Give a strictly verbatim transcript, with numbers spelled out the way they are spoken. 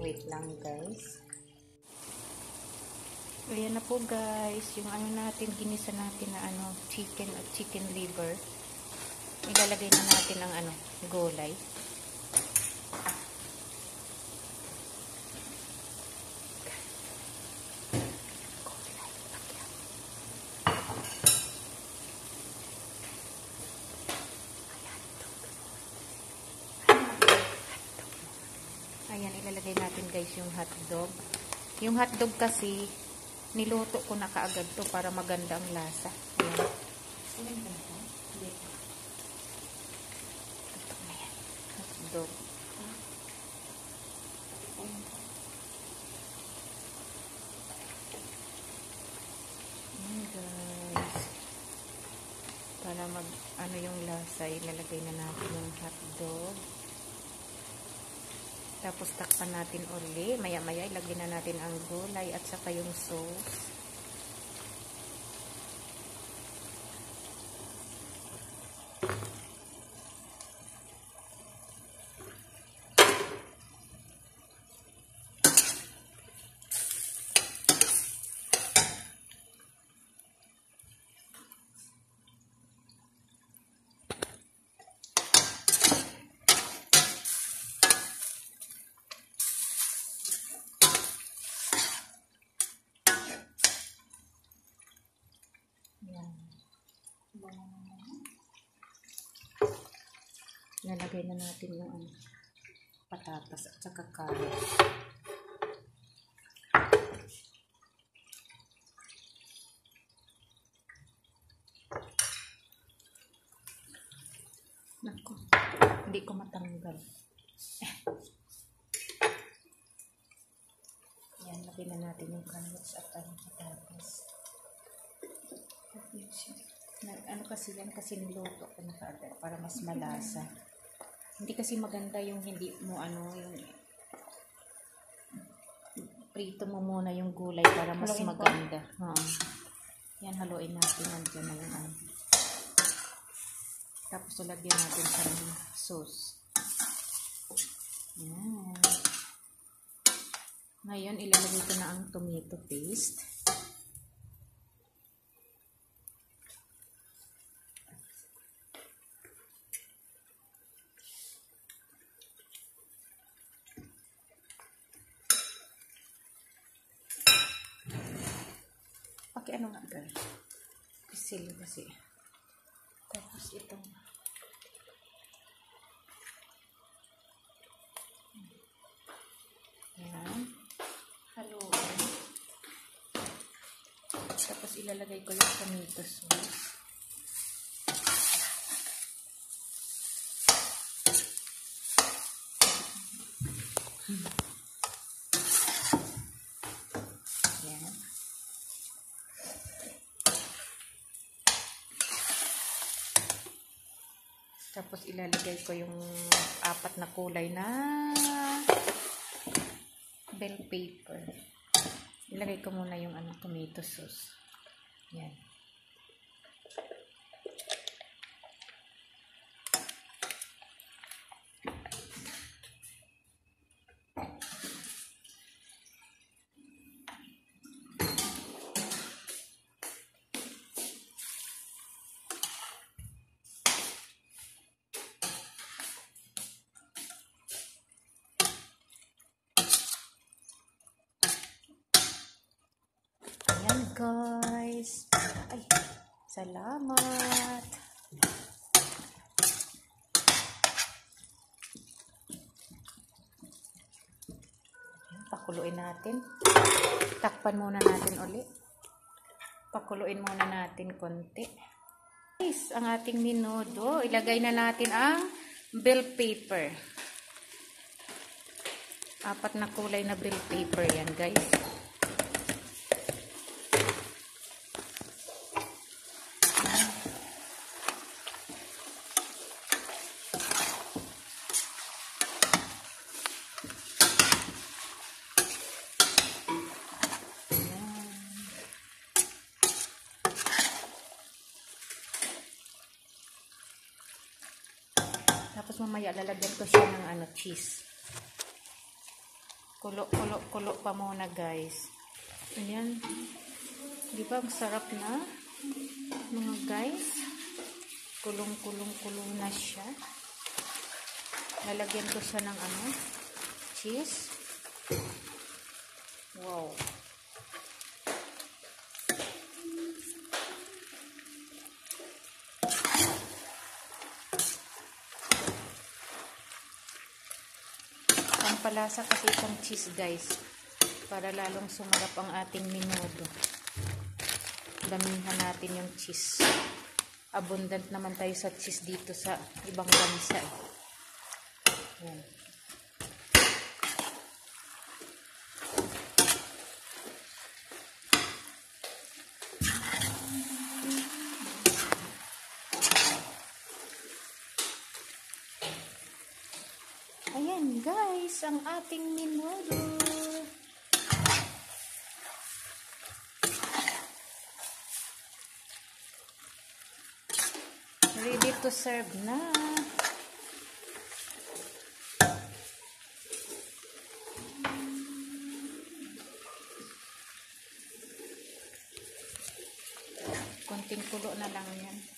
Wait lang guys. Ayan na po guys, yung ano natin, ginisa natin na ano, chicken at chicken liver. Ilalagay na natin ang ano, gulay. Ayan, ilalagay natin guys yung hotdog. Yung hotdog kasi, niluto ko na kaagad to para maganda ang lasa. Ayan. Hotdog. Ayan guys. Para mag, ano yung lasa, ilalagay na natin yung hotdog. Tapos takpan natin uli. Maya-maya ilagay na natin ang gulay at saka yung sauce. Lalagay na natin yung ano, patatas at saka carrots. Naku, hindi ko matanggal. Eh. Yan, lagay na natin yung carrots at ang patatas. Ano kasi yan, kasi niluto ko na kaagad para mas malasa. Hindi kasi maganda yung hindi mo ano, yung prito mo muna yung gulay para mas haluin maganda. Oo. Yan, haluin natin. Nandiyan na yung ano. Tapos lagyan natin sa sauce. Yan. Ngayon, ilalagay ko na ang tomato paste. Paki ano nga girl? Pisil kasi. Tapos itong yan. Haluin. Tapos ilalagay ko yung tomato sauce. Tapos ilalagay ko yung apat na kulay na bell pepper. Ilagay ko muna yung ano, tomato sauce. Yan. Guys, ay, salamat. Pakuluin natin. Takpan muna natin uli. Pakuluin muna natin konti. Guys, ang ating menudo, ilagay na natin ang bell pepper. Apat na kulay na bell pepper yan, guys. Tapos mamaya lalagyan ko siya ng ano, cheese. Kulo, kulo, kulo pa muna, guys. Ayan. Di ba, ang sarap na? Mga guys. Kulong, kulong, kulong na siya. Lalagyan ko siya ng ano? Cheese. Wow. Pampalasa kasi itong cheese, guys, para lalong sumarap ang ating menudo. Damihan natin yung cheese. Abundant naman tayo sa cheese dito sa ibang bansa. Yan. Ayan, guys, ang ating menudo. Ready to serve na. Konting kulo na lang yan.